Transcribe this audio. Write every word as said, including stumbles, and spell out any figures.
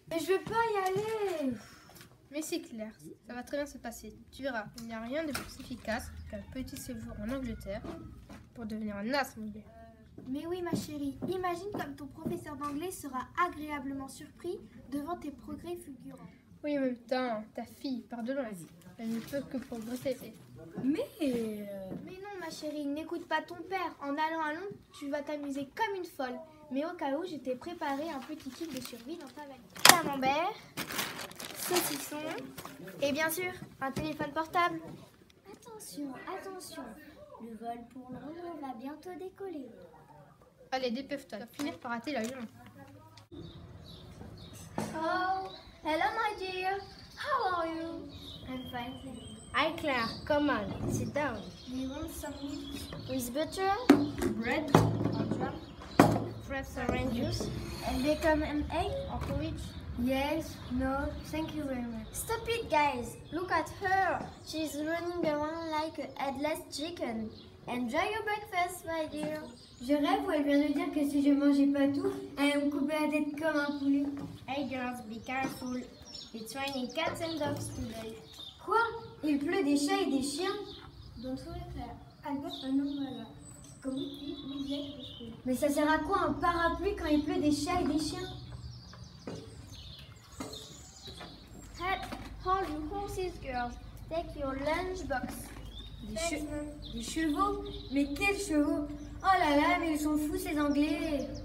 Mais je veux pas y aller. Mais c'est clair, ça va très bien se passer. Tu verras, il n'y a rien de plus efficace qu'un petit séjour en Angleterre pour devenir un as anglais. Mais oui, ma chérie, imagine comme ton professeur d'anglais sera agréablement surpris devant tes progrès fulgurants. Oui, en même temps, ta fille, pardonnons, elle ne peut que progresser. Mais... Euh... Mais non, ma chérie, n'écoute pas ton père. En allant à Londres, tu vas t'amuser comme une folle. Mais au cas où, je t'ai préparé un petit kit de survie dans ta valise. Camembert, saucisson et bien sûr, un téléphone portable. Attention, attention, le vol pour Londres va bientôt décoller. Allez, dépêche-toi, tu vas finir par rater l'avion. Oh, hello my dear. How are you? I'm fine, thank you. Hi Claire, come on, sit down. Do you want some meat? With butter, Bread? or jam, fresh orange juice, And bacon and egg? or porridge? Yes, no, thank you very much. Stop it, guys! Look at her. She's running around like a headless chicken. Enjoy your breakfast, my dear. Je rêve où elle vient de dire que si je mangeais pas tout, elle allait me couper la tête comme un poulet. Hey girls, be careful. It's raining cats and dogs today. Quoi? Il pleut des chats et des chiens? Don't worry, Claire. I've got an umbrella. Comme oui, oui, oui. Mais ça sert à quoi un parapluie quand il pleut des chats et des chiens? Head, hold your horses, girls. Take your lunchbox. Des, che des chevaux? Mais quels chevaux? Oh là là, mais ils sont fous ces Anglais!